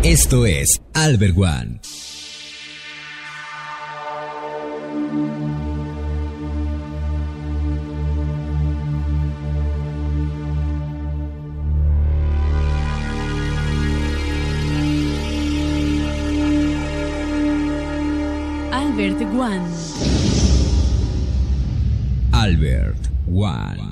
Esto es Albert One. Albert One. Albert One.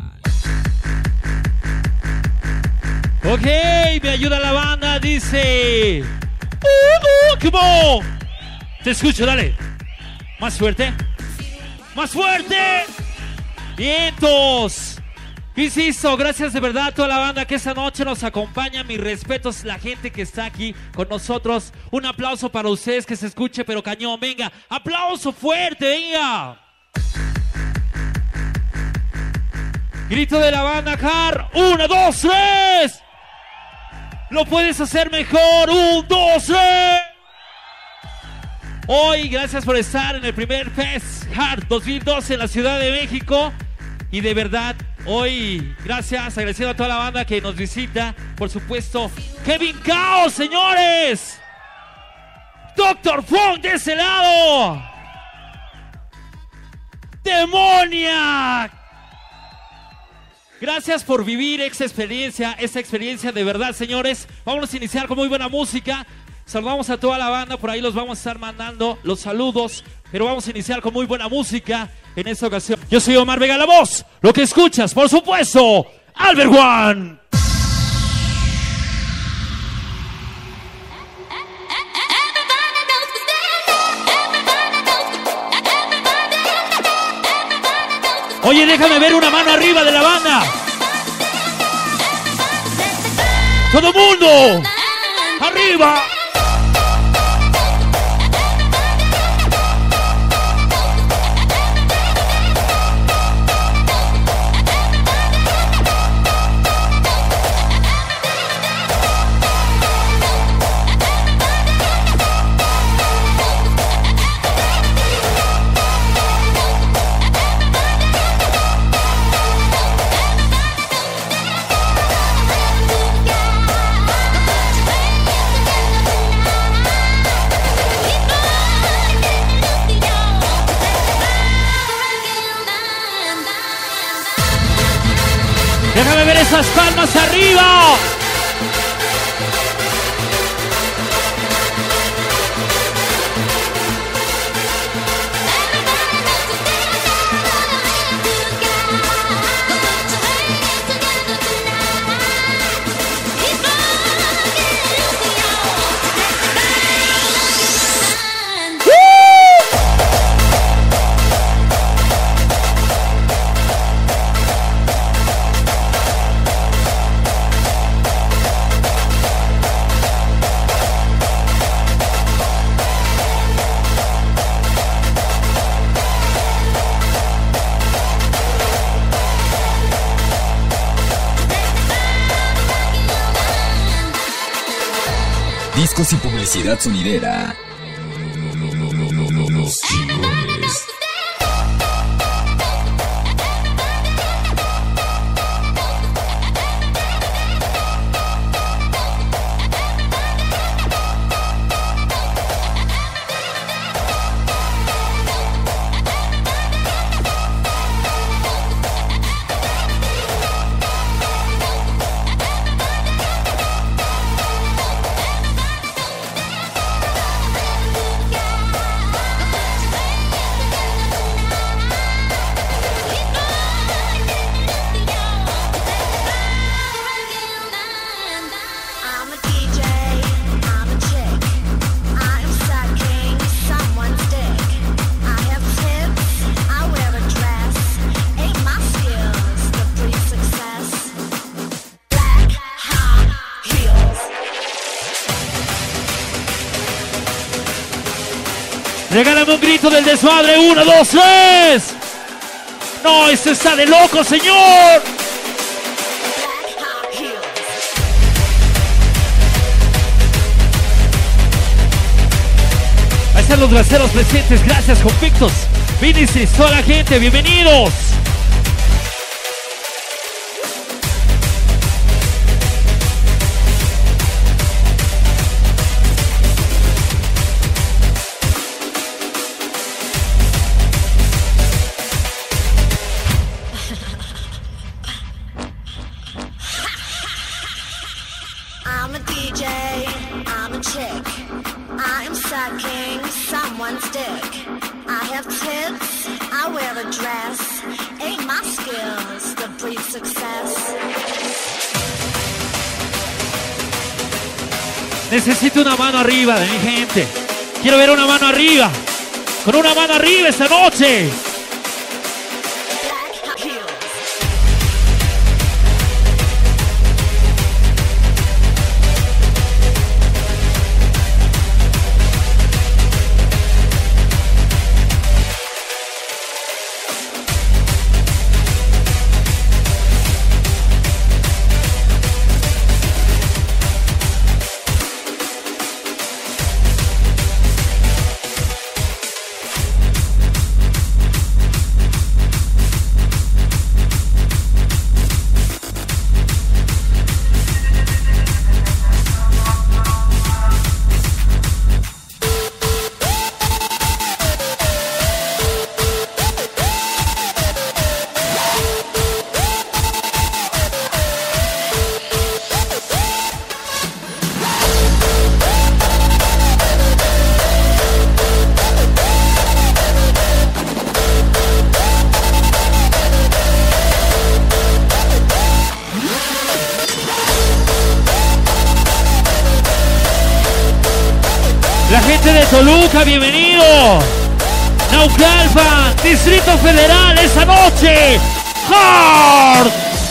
Ok, me ayuda la banda, dice. Come on. Te escucho, dale. Más fuerte. Más fuerte. Vientos. Insisto, gracias de verdad a toda la banda que esta noche nos acompaña. Mis respetos, la gente que está aquí con nosotros. Un aplauso para ustedes, que se escuche, pero cañón. Venga, aplauso fuerte, venga. Grito de la banda, Car. 1, 2, 3. Lo puedes hacer mejor. 1, 2, 3. Hoy, gracias por estar en el primer Fest Hard 2012 en la Ciudad de México. Y de verdad, hoy, gracias, agradeciendo a toda la banda que nos visita. Por supuesto, Kevin Chaos, señores. Dr. Funk de ese lado. Demoniac. Gracias por vivir esta experiencia de verdad, señores. Vamos a iniciar con muy buena música. Saludamos a toda la banda, por ahí los vamos a estar mandando los saludos. Pero vamos a iniciar con muy buena música en esta ocasión. Yo soy Omar Vega, la voz. Lo que escuchas, por supuesto, Albert One. Oye, déjame ver una mano arriba de la banda. ¡Todo mundo! ¡Arriba! Déjame ver esas palmas arriba. Discos y publicidad sonidera. Los chingones. Regálame un grito del desmadre. 1, 2, 3. No, este está de loco, señor. Ahí están los braceros presentes. Gracias, convictos. Vinicis, toda la gente, bienvenidos. I'm a DJ, I'm a chick. I am sucking someone's dick. I have tits, I wear a dress. Ain't my skills that breed success. Necesito una mano arriba de mi gente. Quiero ver una mano arriba. Con una mano arriba esta noche. La gente de Toluca, bienvenido. Naucalpan, Distrito Federal, esa noche. Hard.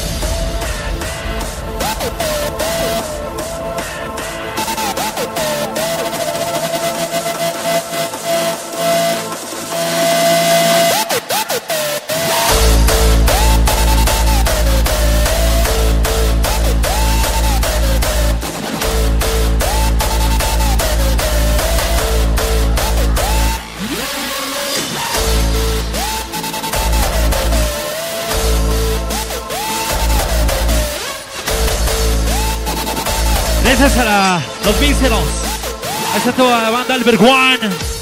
Gracias a los vísceros. Esta es toda la banda Albert One.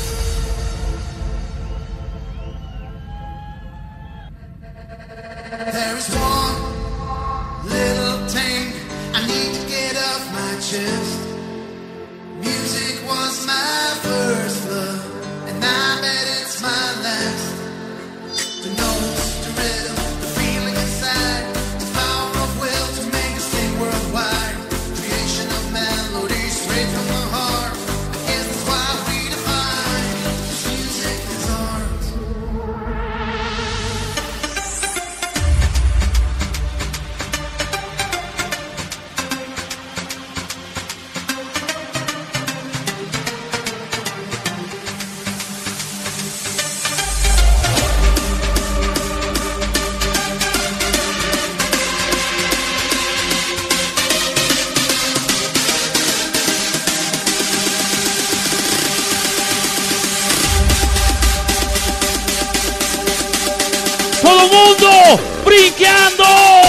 There is one little thing I need to get off my chest. Music was my first love, and I bet it's my last. The notes, the rhythm, the feeling inside, the power of will to make us sing worldwide. Creation of melody straight from the heart. I guess that's why we define music is art. ¡Todo mundo brinqueando!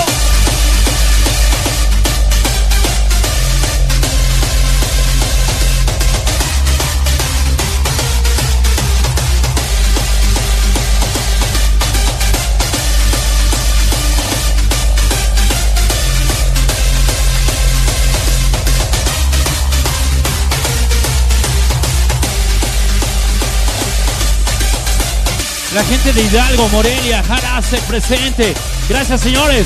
La gente de Hidalgo, Morelia, Jarase, presente. Gracias, señores.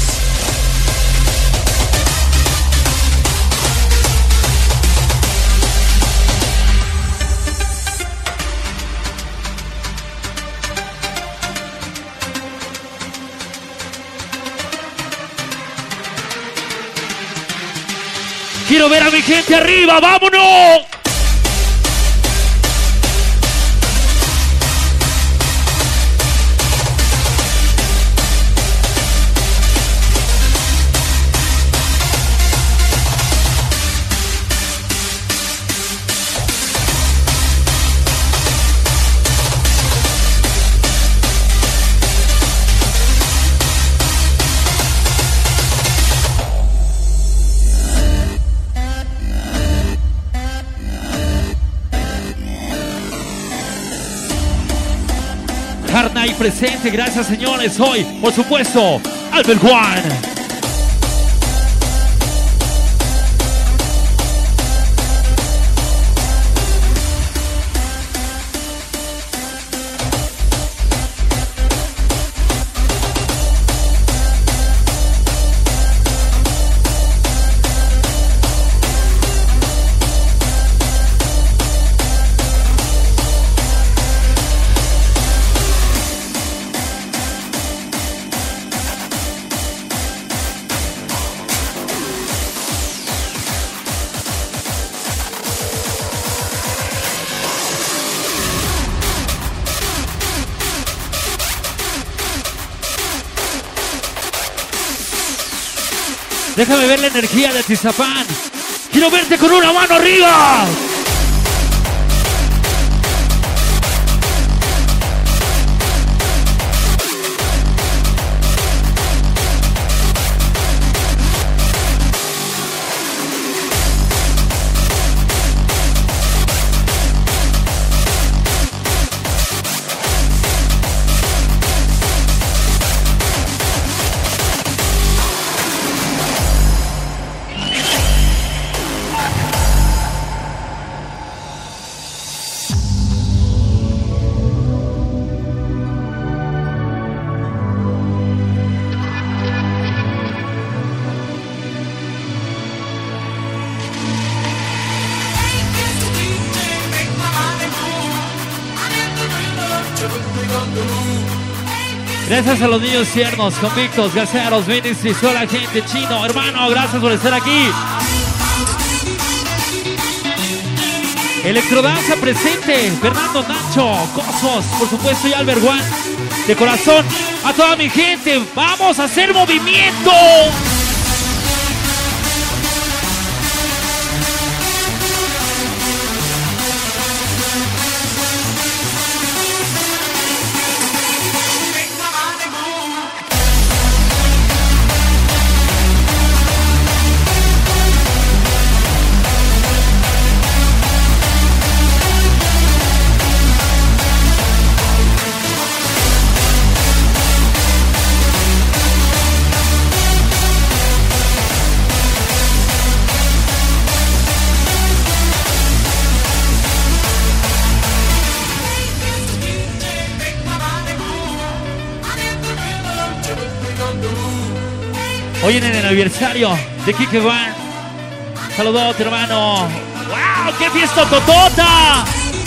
Quiero ver a mi gente arriba, ¡vámonos! Carnay presente, gracias señores. Hoy, por supuesto, Albert One. Déjame ver la energía de Atizapán. Quiero verte con una mano arriba. Gracias a los niños tiernos, convictos, gaseros, ministris, toda la gente, Chino, hermano, gracias por estar aquí. Electrodanza presente, Fernando, Nacho, Cosos, por supuesto, y Albert One. De corazón, a toda mi gente, vamos a hacer movimiento. Hoy en el aniversario de Kike Van. Saludos, hermano. ¡Wow! ¡Qué fiesta totota!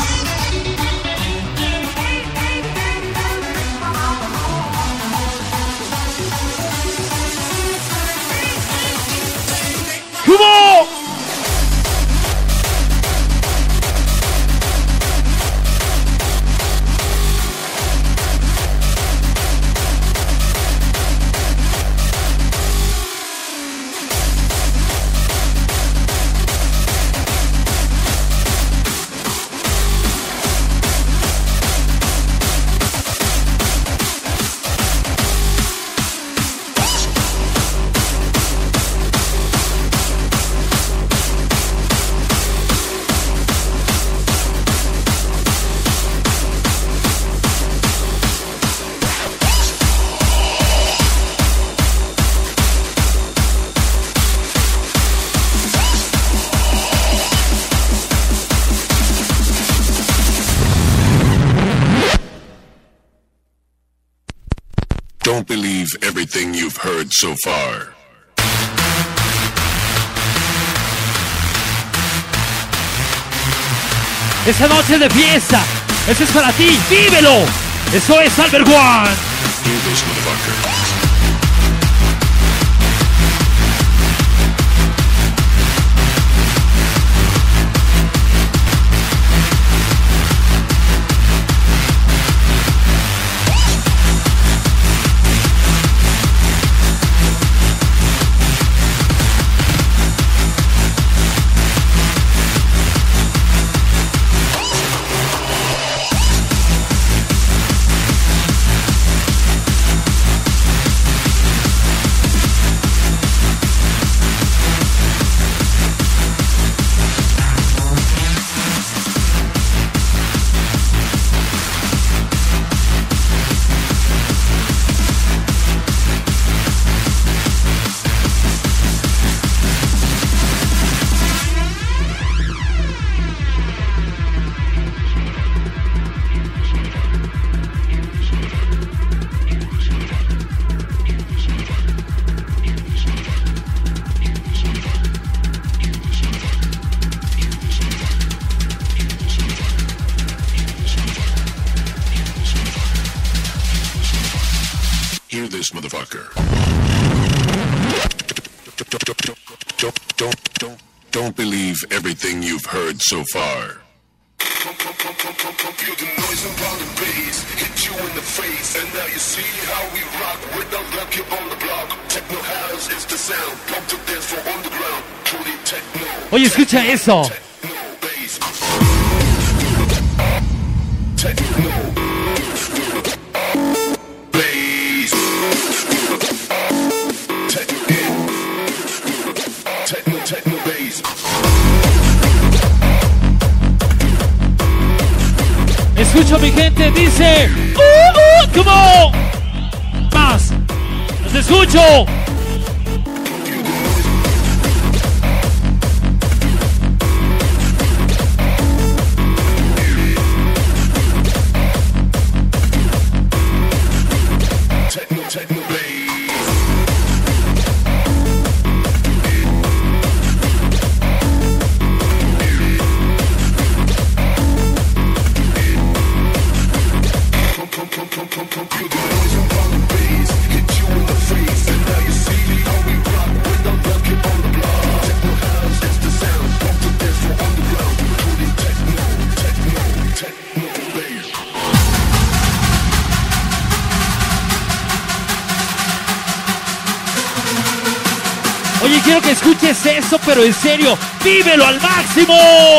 ¡Cómo! Don't believe everything you've heard so far. Esa noche de fiesta, eso es para ti, vívelo. Eso es Albert One. Hear this, motherfucker. Hear this, motherfucker. Don't believe everything you've heard so far. Feel the noise around the bass, hit you in the face, and now you see how we rock with the lucky on the block. Techno house is the sound, pump to dance for underground, truly techno. Oye, escucha eso. Techno bass. Techno bass. Techno bass. Escucho a mi gente, dice ¿cómo? Más. Los escucho. Techno bass. Oye, quiero que escuches eso, pero en serio, vívelo al máximo.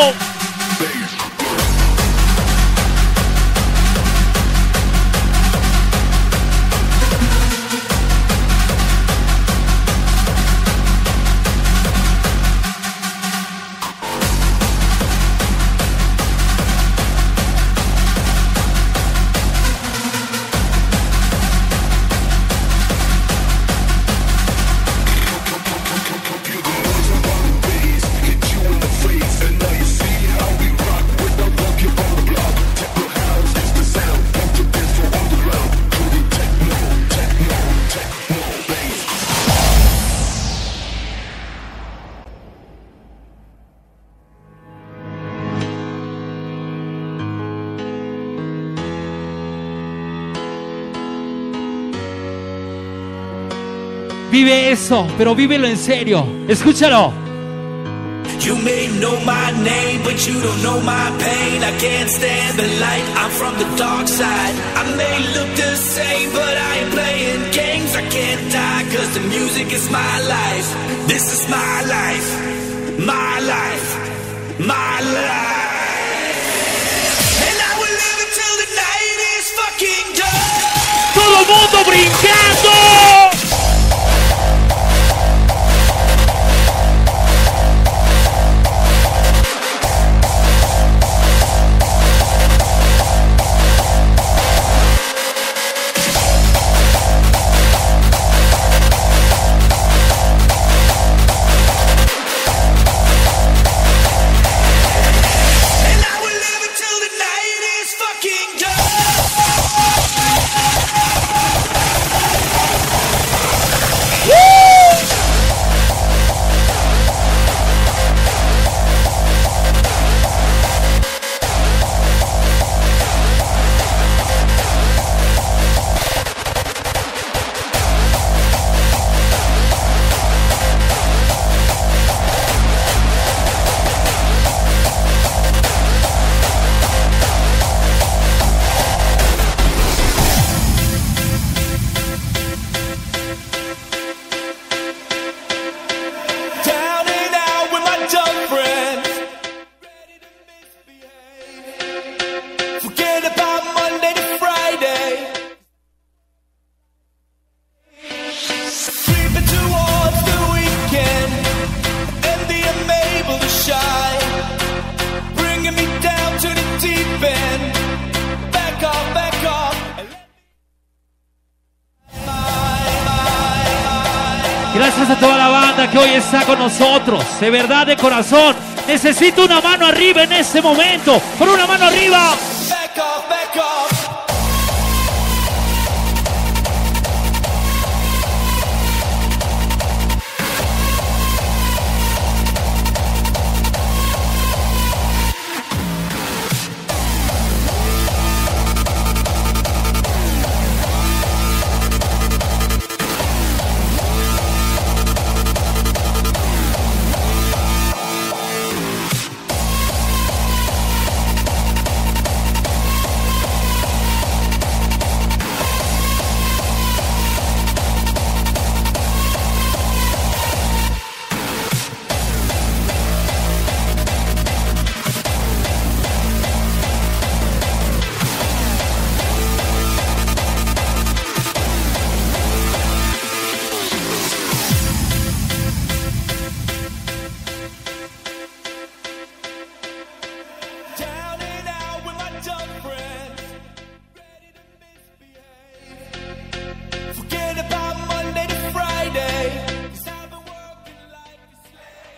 Vive eso, pero vívelo en serio. Escúchalo. You may know my name, but you don't know my pain. I can't stand the light, I'm from the dark side. I may look the same, but I ain't playing games. I can't die, cause the music is my life. This is my life, my life, my life. And I will live until the night is fucking done. ¡Todo el mundo brincando! Gracias a toda la banda que hoy está con nosotros. De verdad, de corazón. Necesito una mano arriba en este momento. Por una mano arriba. Back off, back off.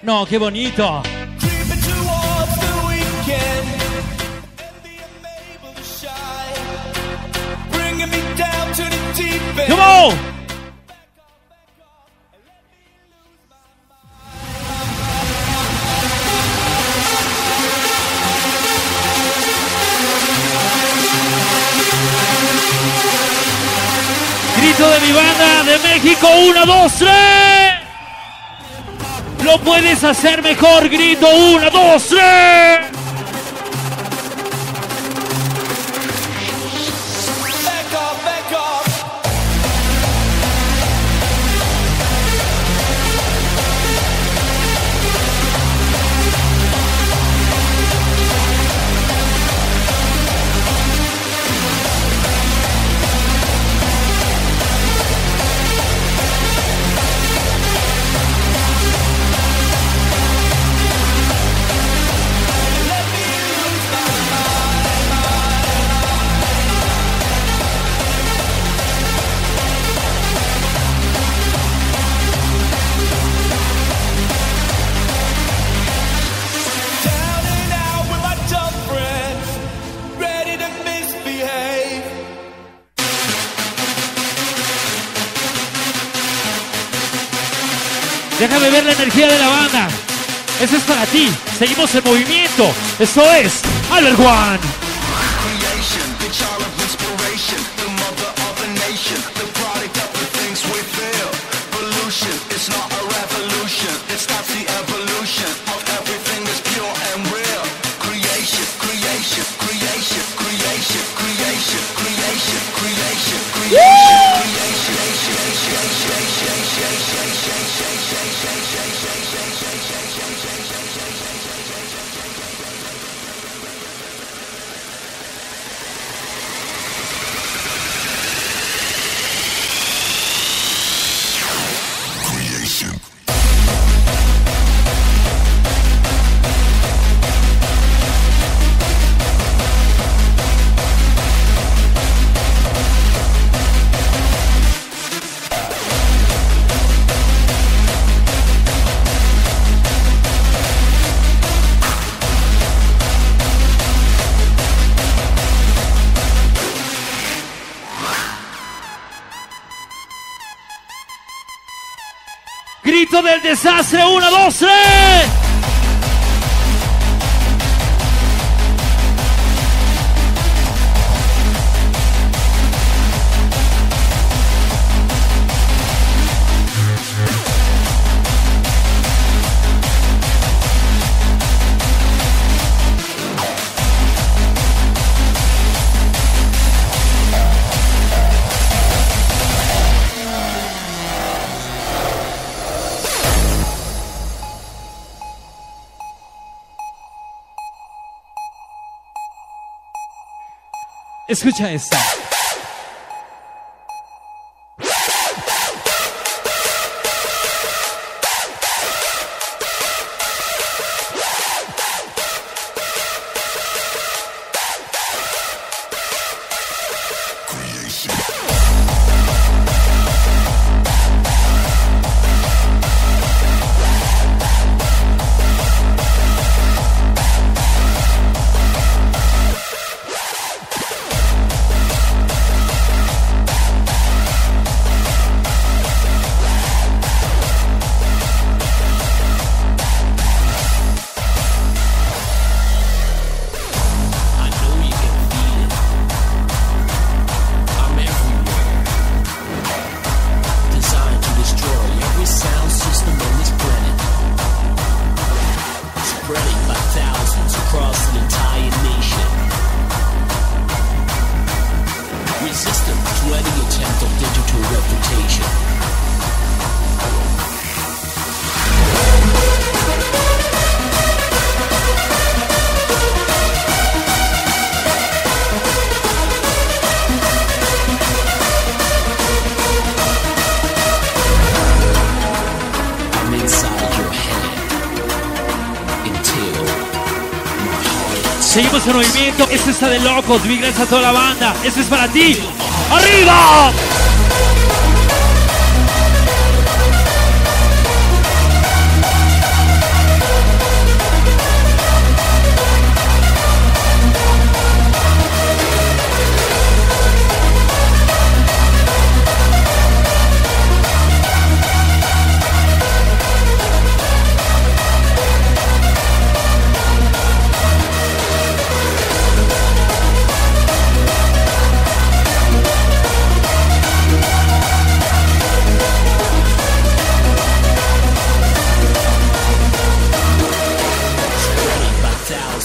No, qué bonito. Creeping towards the weekend, envy unable to shine, bringing me down to the deep end. Come on. Grito de mi banda de México, 1, 2, 3. Lo puedes hacer mejor, grito, 1, 2, 3. Back off, back off. Down and out with my dumb friends, ready to misbehave. Déjame ver la energía de la banda. Eso es para ti. Seguimos en movimiento. Eso es Albert One. Creation, the child of inspiration, the mother of a nation, the product of the things we feel. Pollution, it's not a revolution, it starts the evolution of everything that's pure and real. Creation, creation, creation, creation, creation, creation, creation, creation. Grito del desastre, 1, 2, 3. Escucha esta. Seguimos en movimiento. Esto está de locos. Big gracias a toda la banda. Esto es para ti. ¡Arriba!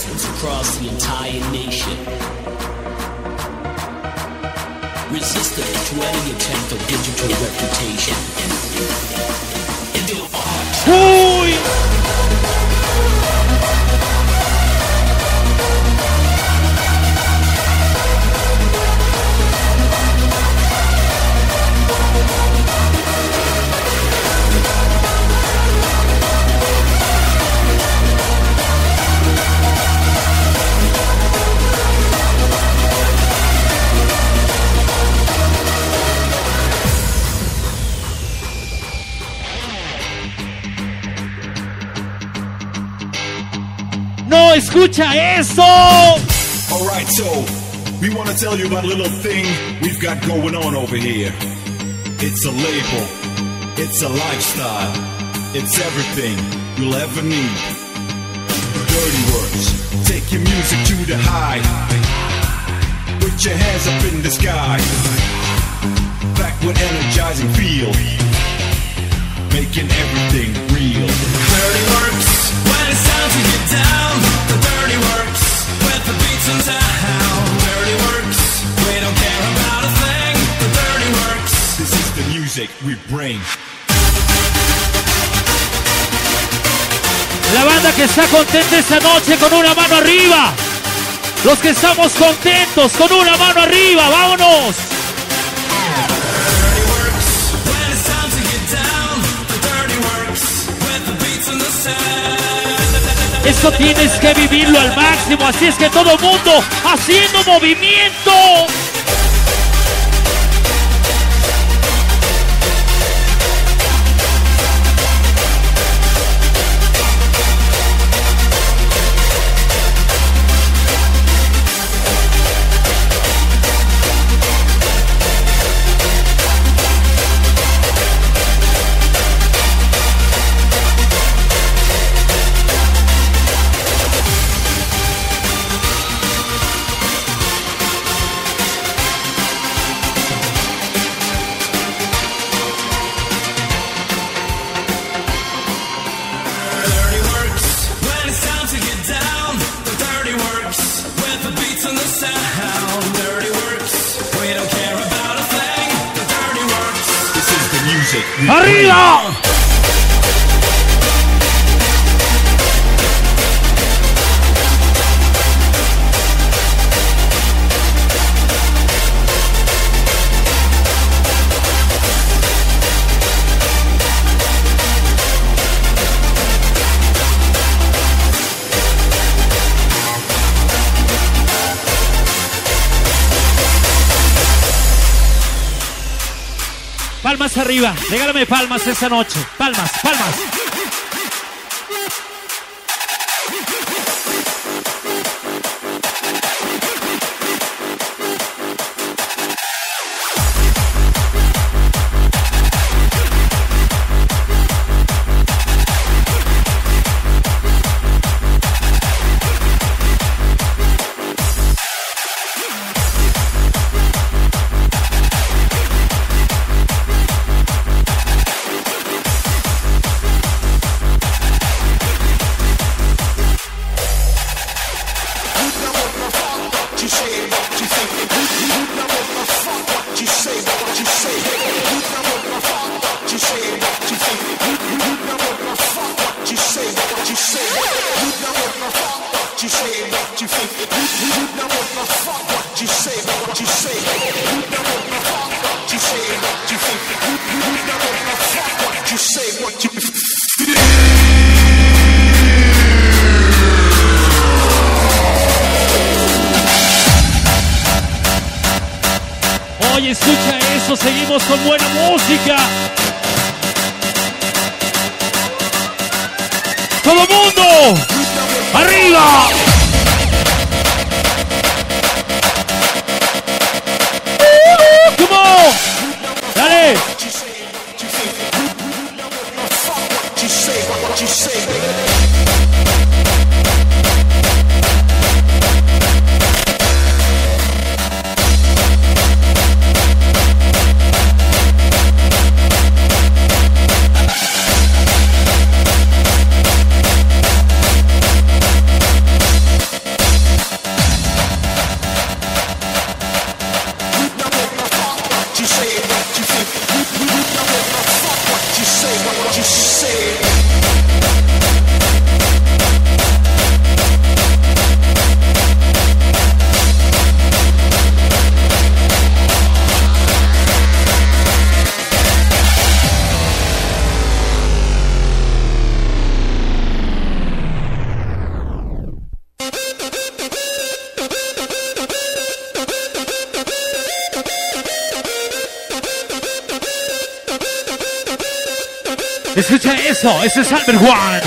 resistance across the entire nation. Resistant to any attempt of digital reputation. Into art. ¡Uy! ¡No escucha eso! Alright, so we want to tell you about a little thing we've got going on over here. It's a label, it's a lifestyle, it's everything you'll ever need. Dirty Works, take your music to the high. Put your hands up in the sky. Back with energizing feel, making everything real. Dirty Works, when it's time to get down. The Dirty Works, with the beats in town. Dirty Works, we don't care about a thing. The Dirty Works, this is the music we bring. La banda que está contenta esta noche con una mano arriba. Los que estamos contentos con una mano arriba, vámonos. Dirty Works, when it's time to get down. The Dirty Works, with the beats in the sound. Esto tienes que vivirlo al máximo, así es que todo mundo haciendo movimiento. ¡Arriba! Palmas arriba, regálame palmas esta noche. Palmas, palmas. Oye, escucha eso, seguimos con buena música. ¡Todo mundo! ¡Arriba! ¡Come on! ¡Dale! Escucha eso es Albert One.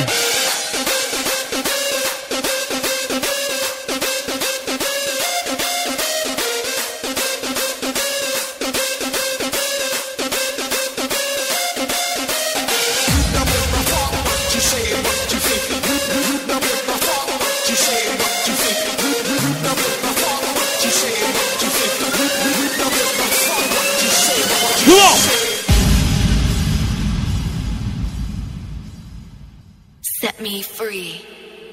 Set me free.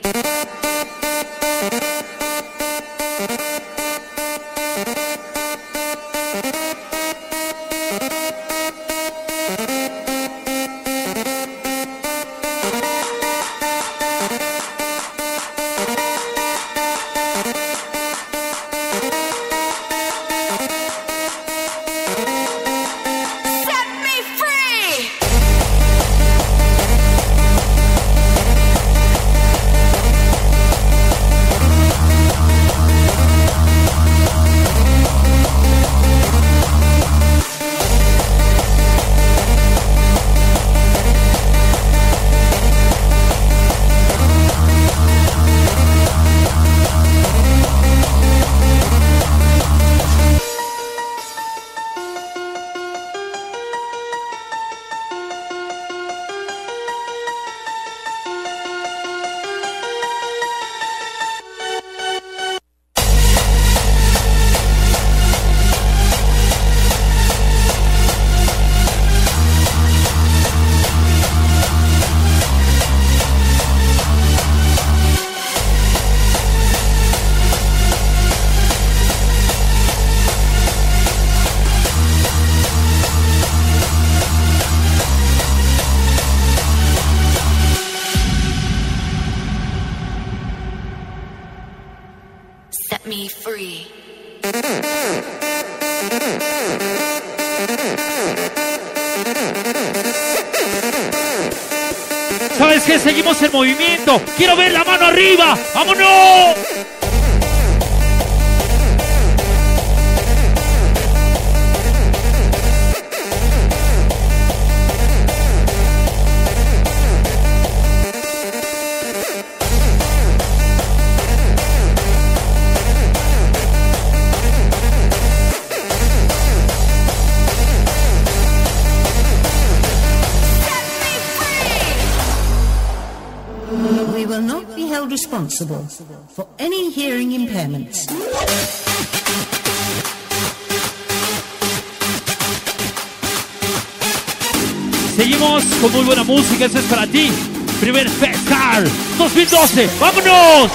Set me free. ¿Sabes qué? Seguimos en movimiento. Quiero ver la mano arriba. ¡Vámonos! We will not be held responsible for any hearing impairments. Seguimos con muy buena música, eso es para ti. Primer Festival 2012, ¡vámonos!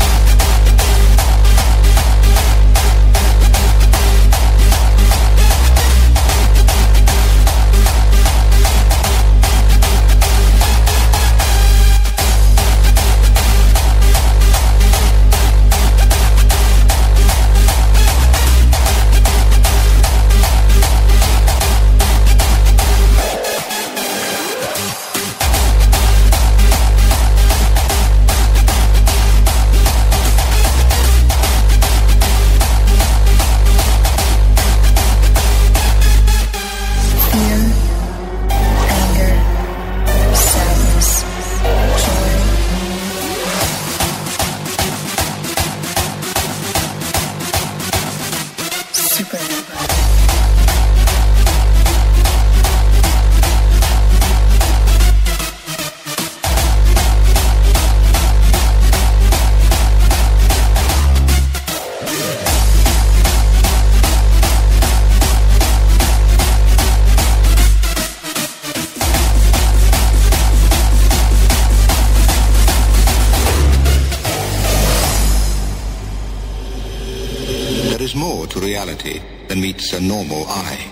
There is more to reality than meets a normal eye.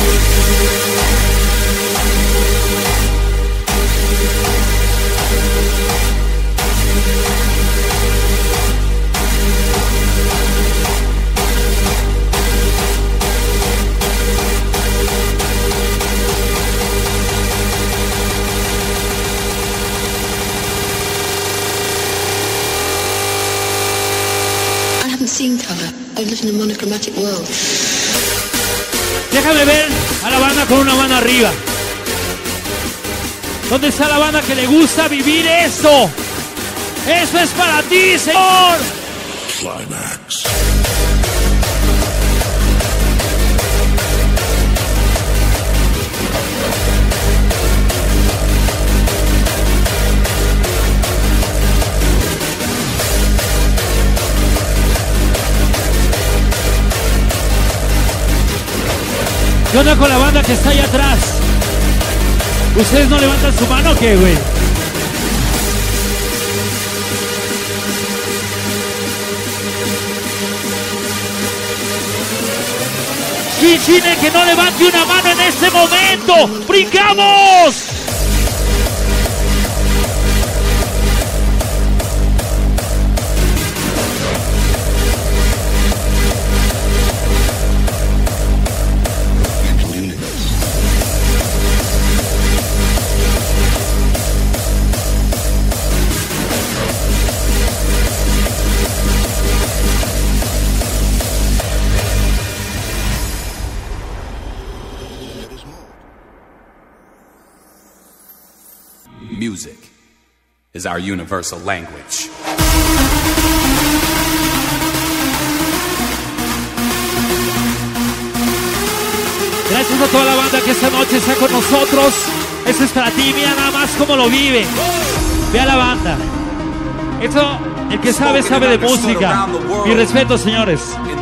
I haven't seen color. I live in a monochromatic world. Déjame ver a la banda con una mano arriba. ¿Dónde está la banda que le gusta vivir esto? Eso es para ti, señor. Climax. ¿Qué onda con la banda que está allá atrás? ¿Ustedes no levantan su mano o qué, güey? Chinchine, que no levante una mano en este momento. ¡Brincamos! Music is our universal language. Gracias a toda la banda que esta noche está con nosotros. Eso es para ti, mira nada más cómo lo vive. Ve a la banda. Eso, el que sabe, sabe de música. Mi respeto, señores.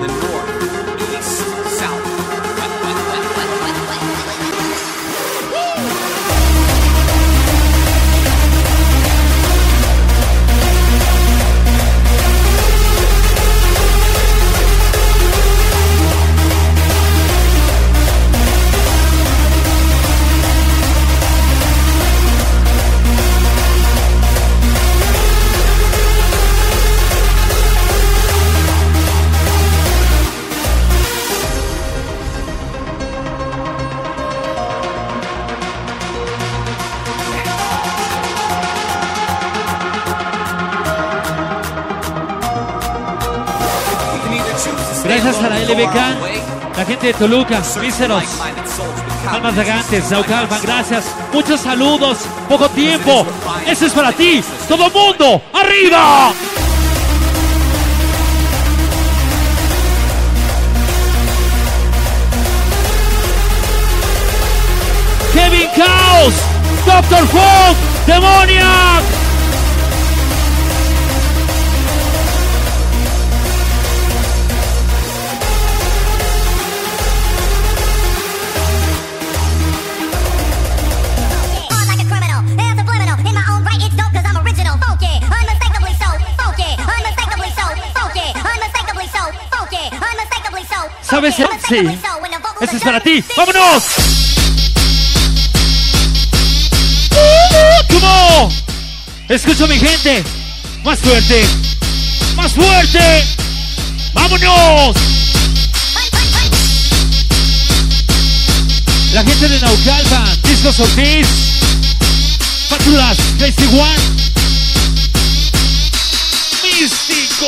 Gracias a la LBK, la gente de Toluca, Míseros, Almas Zagantes, Naucalpan, gracias. Muchos saludos, poco tiempo. Eso es para ti. Todo mundo, ¡arriba! Kevin Chaos, Dr. Fog, Demoniac. ¿Sabes? Sí. Eso es para ti. ¡Vámonos! ¿Cómo? Escucho a mi gente. Más fuerte. Más fuerte. ¡Vámonos! La gente de Naucalpan, Discos Ortiz, Pátulas, Crazy One, Místico.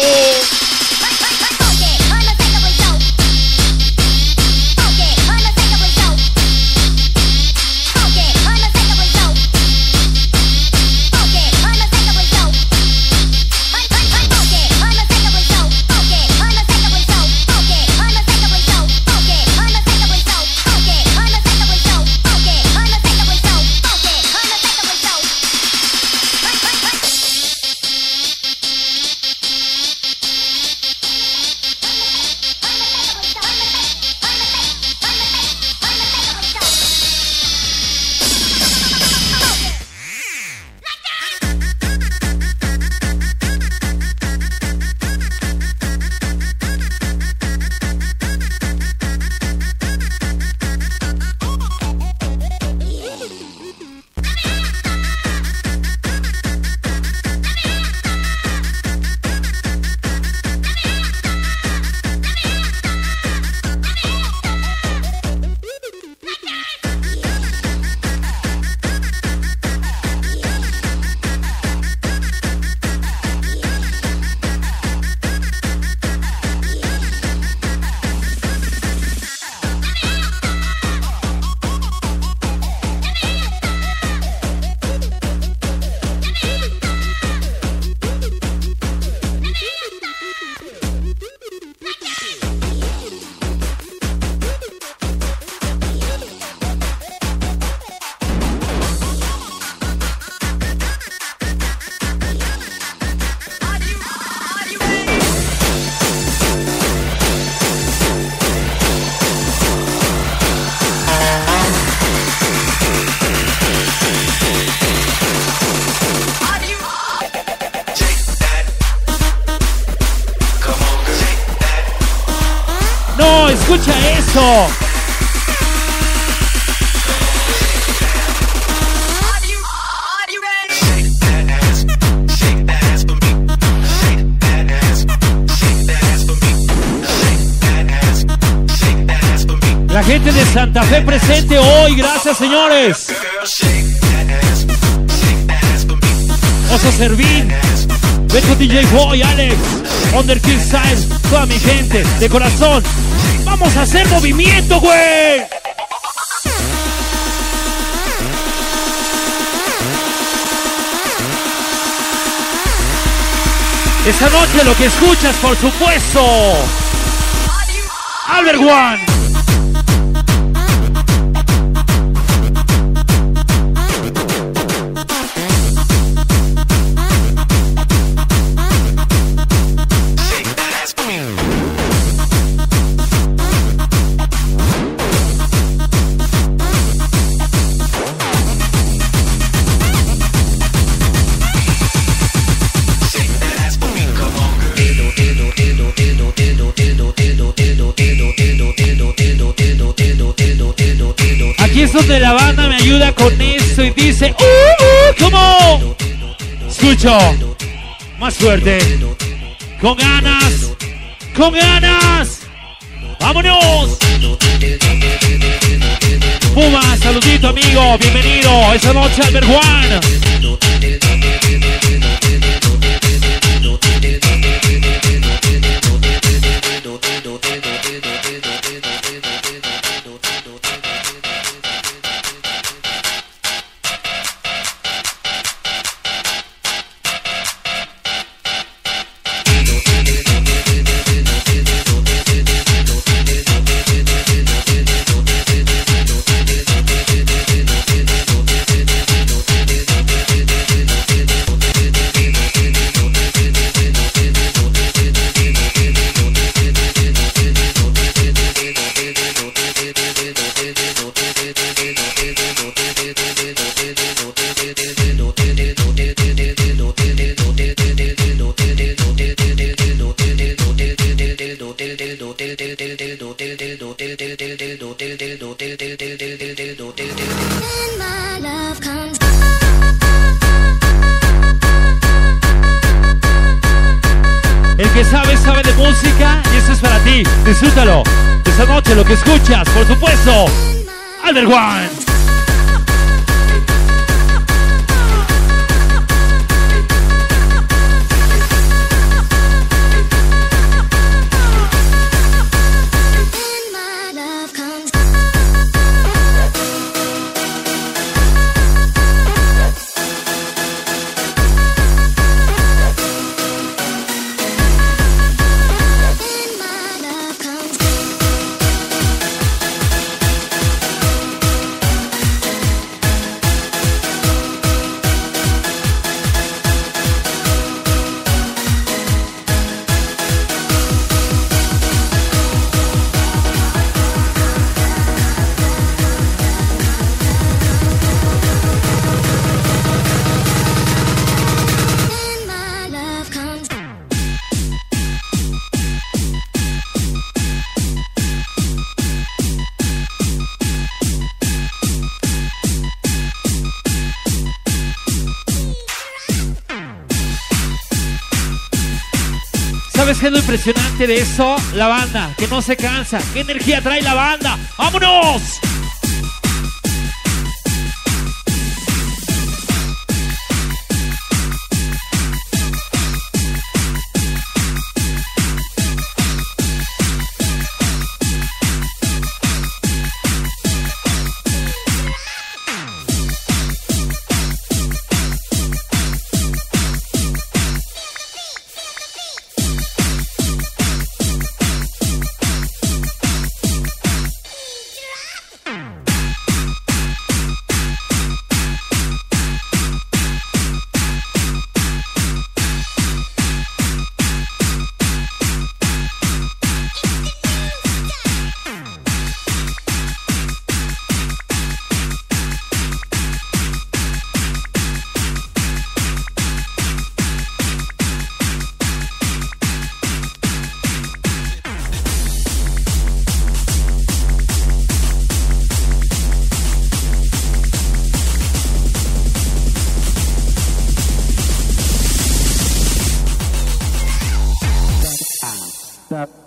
escucha eso. La gente de Santa Fe presente hoy, gracias señores. Oso Servín, Beto DJ Boy, Alex, Underkill Style, toda mi gente de corazón. Vamos a hacer movimiento, güey. Esta noche lo que escuchas, por supuesto, Albert One. Aquí es donde la banda me ayuda con esto y dice ¿cómo? Escucho más fuerte, con ganas, vámonos. Puma, saludito amigo, bienvenido esta noche Albert One. El que sabe, sabe de música y eso es para ti. Disfrútalo. Esta noche lo que escuchas, por supuesto, Albert One. ¿Sabes qué es lo impresionante de eso? La banda, que no se cansa. ¿Qué energía trae la banda? ¡Vámonos!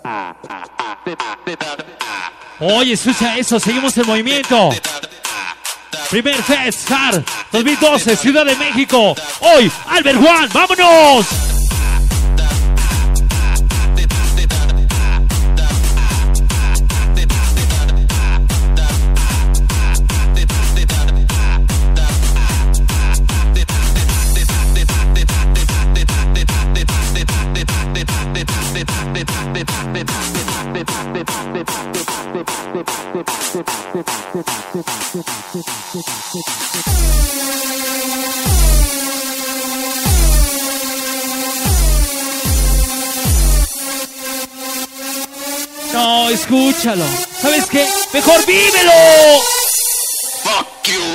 Oye, escucha eso, seguimos en movimiento. Primer Fest 2012, Ciudad de México. Hoy, Albert One, ¡vámonos! No, escúchalo. ¿Sabes qué? ¡Mejor vívelo! Fuck you.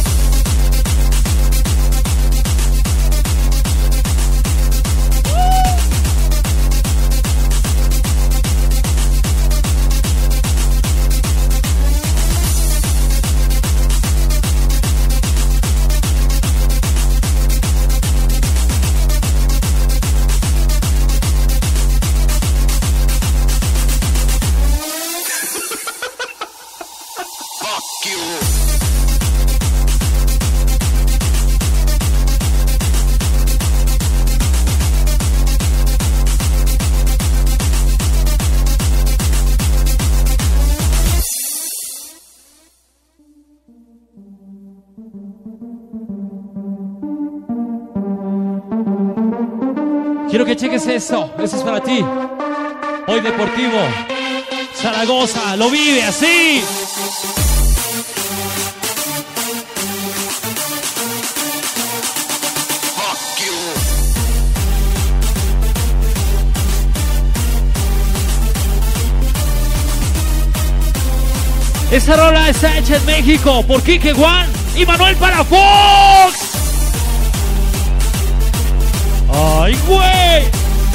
Quiero que cheques eso es para ti. Hoy Deportivo Zaragoza lo vive así. Esa rola está hecha en México por Quique One y Manuel Palafox. ¡Ay, güey!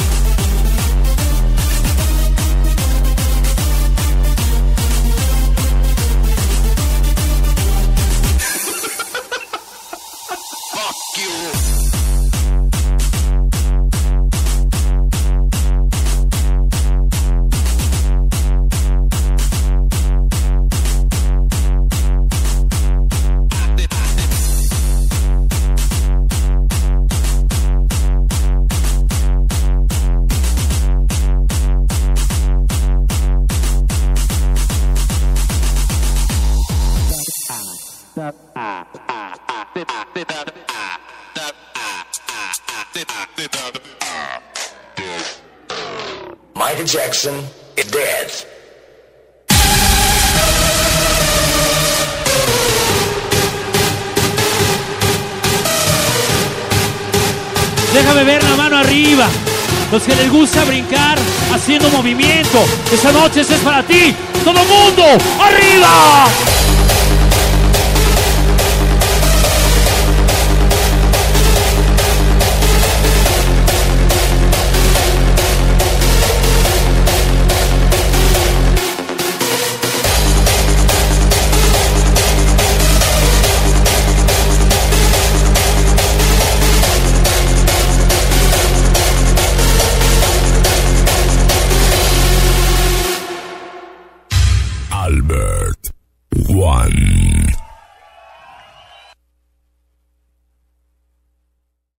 Michael Jackson is dead. Déjame ver la mano arriba. Los que les gusta brincar haciendo movimiento. Esta noche es para ti. ¡Todo mundo! ¡Arriba! Albert One.